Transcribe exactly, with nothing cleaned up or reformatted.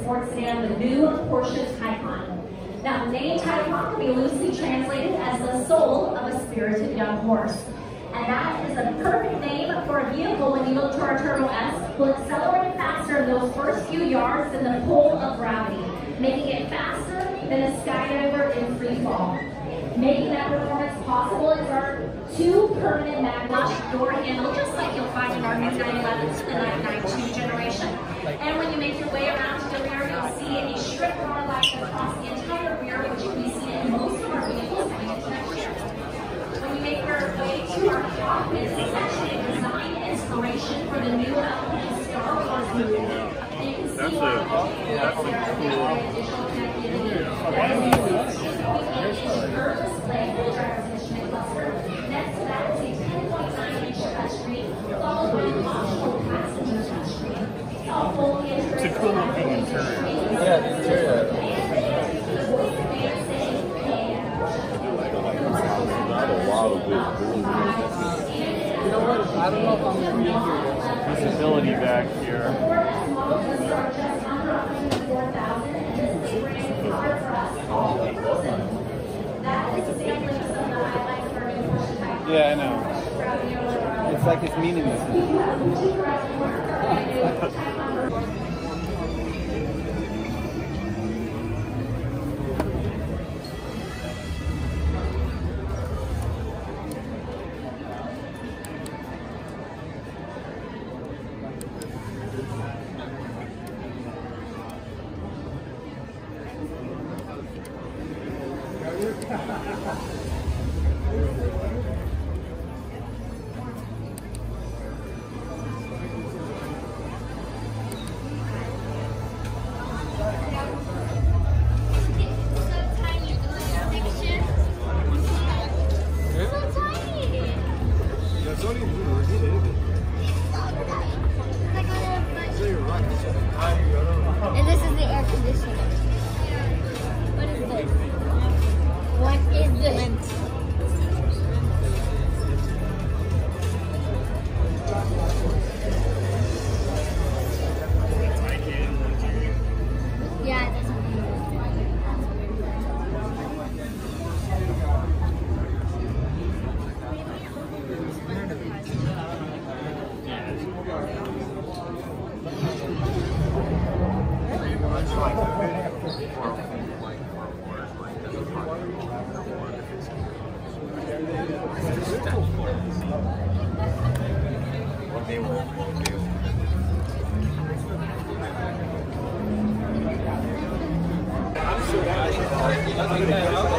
sports sedan, the new Porsche Taycan. Now, the name Taycan can be loosely translated as the soul of a spirited young horse. And that is a perfect name for a vehicle when you look to our Turbo S. Will accelerate faster in those first few yards than the pull of gravity, making it faster than a skydiver in free fall. Making that performance possible is our two permanent magnet door handle, just like you'll find in our new nine elevens and the nine ninety-two generation. And when you make your way around to the rear, you'll see a strip bar light across the entire rear, which can be seen in most of our vehicles coming into next year. When you make your way to our cockpit, this is actually a design inspiration for the new element Star Wars movie. And you can see that's why a, that's a cool. additional connectivity. Display full driver's instrument cluster. Next to that is a ten point nine inch touchscreen, followed by an optional passenger touchscreen. It's all fully integrated. It's a cool looking interior. Yeah, the interior. Not a lot of big. You know what? I don't know if I'm going to be here. Visibility back here. The Ford S models start just under one hundred four thousand, and this is a brand new car for us, all inclusive. That is a sampling of some of the highlights of our new Porsche Taycan. Yeah, I know. It's like it's meaningless. And this is the air conditioner. What is this? What is this? Yeah, that's That's